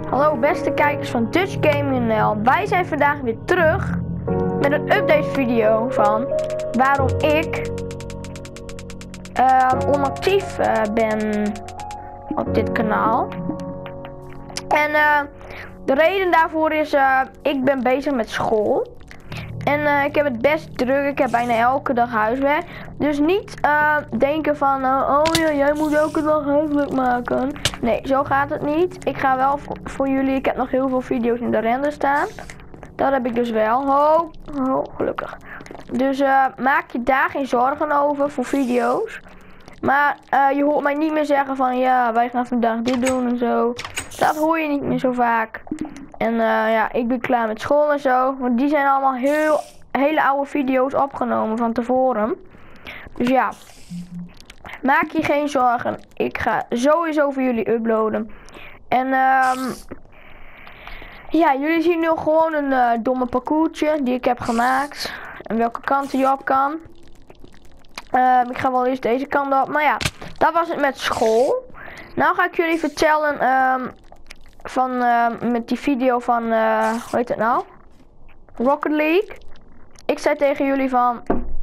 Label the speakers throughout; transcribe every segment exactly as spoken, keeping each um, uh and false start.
Speaker 1: Hallo beste kijkers van Dutch Gaming N L. Wij zijn vandaag weer terug met een update video van waarom ik uh, onactief uh, ben op dit kanaal. En uh, de reden daarvoor is, uh, ik ben bezig met school. En uh, ik heb het best druk, ik heb bijna elke dag huiswerk. Dus niet uh, denken van, uh, oh ja, jij moet elke dag huiswerk maken. Nee, zo gaat het niet. Ik ga wel voor, voor jullie, ik heb nog heel veel video's in de render staan. Dat heb ik dus wel. Ho, ho, gelukkig. Dus uh, maak je daar geen zorgen over voor video's. Maar uh, je hoort mij niet meer zeggen van, ja, wij gaan vandaag dit doen en zo. Dat hoor je niet meer zo vaak. En uh, ja, ik ben klaar met school en zo. Want die zijn allemaal heel, hele oude video's opgenomen van tevoren. Dus ja, maak je geen zorgen. Ik ga sowieso voor jullie uploaden. En um, ja, jullie zien nu gewoon een uh, domme parcoursje die ik heb gemaakt. En welke kant je op kan. Uh, ik ga wel eerst deze kant op. Maar ja, dat was het met school. Nou ga ik jullie vertellen um, van uh, met die video van, uh, hoe heet het nou? Rocket League. Ik zei tegen jullie van,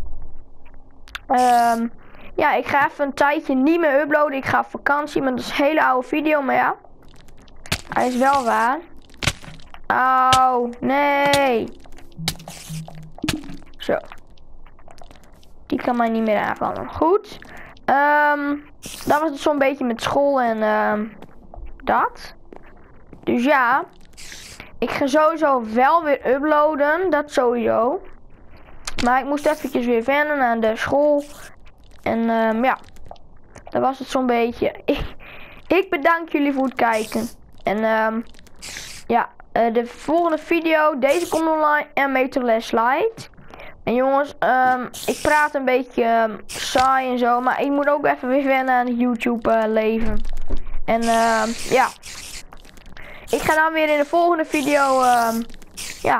Speaker 1: um, ja, ik ga even een tijdje niet meer uploaden. Ik ga op vakantie, maar dat is een hele oude video, maar ja, hij is wel waar. Auw, nee. Zo. Die kan mij niet meer aanvallen. Goed. Um, dat was het zo'n beetje met school en uh, dat. Dus ja, ik ga sowieso wel weer uploaden, dat sowieso. Maar ik moest eventjes weer verder naar de school. En um, ja, dat was het zo'n beetje. Ik, ik bedank jullie voor het kijken. En um, ja, uh, de volgende video, deze komt online en Meterless Slide. En jongens, um, ik praat een beetje um, saai en zo, maar ik moet ook even weer verder naar het YouTube uh, leven. En uh, ja, ik ga dan weer in de volgende video, um, ja,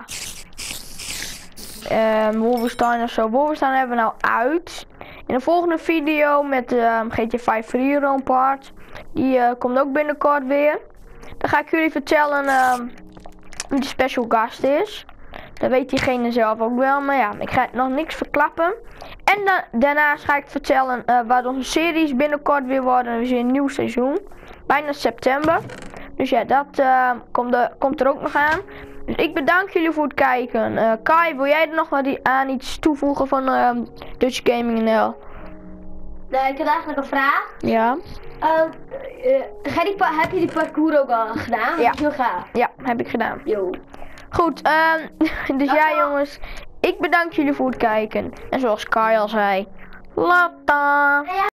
Speaker 1: um, Wolfenstein of zo. Wolfenstein hebben we nou uit. In de volgende video met um, G T A vijf Free Roam Part, die uh, komt ook binnenkort weer. Dan ga ik jullie vertellen um, wie de special gast is. Dat weet diegene zelf ook wel, maar ja, ik ga nog niks verklappen. En da daarnaast ga ik vertellen uh, waar onze series binnenkort weer worden. Dus weer een nieuw seizoen. Bijna september. Dus ja, dat uh, komt, de, komt er ook nog aan. Dus ik bedank jullie voor het kijken. Uh, Kai, wil jij er nog wat aan iets toevoegen van uh, Dutch Gaming N L?
Speaker 2: Nee, ik heb eigenlijk een vraag.
Speaker 1: Ja.
Speaker 2: Uh, uh, ga die heb je die parcours ook al gedaan?
Speaker 1: Ja.
Speaker 2: Dat is heel gaaf.
Speaker 1: Ja, heb ik gedaan.
Speaker 2: Yo.
Speaker 1: Goed, um, dus ja jongens, ik bedank jullie voor het kijken. En zoals Kai al zei, later.